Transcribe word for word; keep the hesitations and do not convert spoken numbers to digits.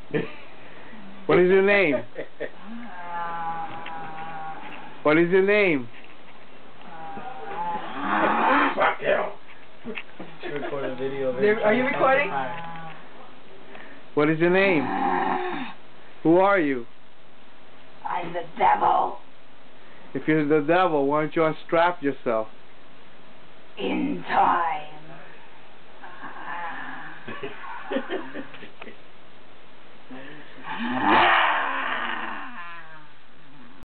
What is your name? What is your name? Fuck you. She recorded a video of it. Are you recording? What is your name? Who are you? I'm the devil. If you're the devil, why don't you unstrap yourself? In time.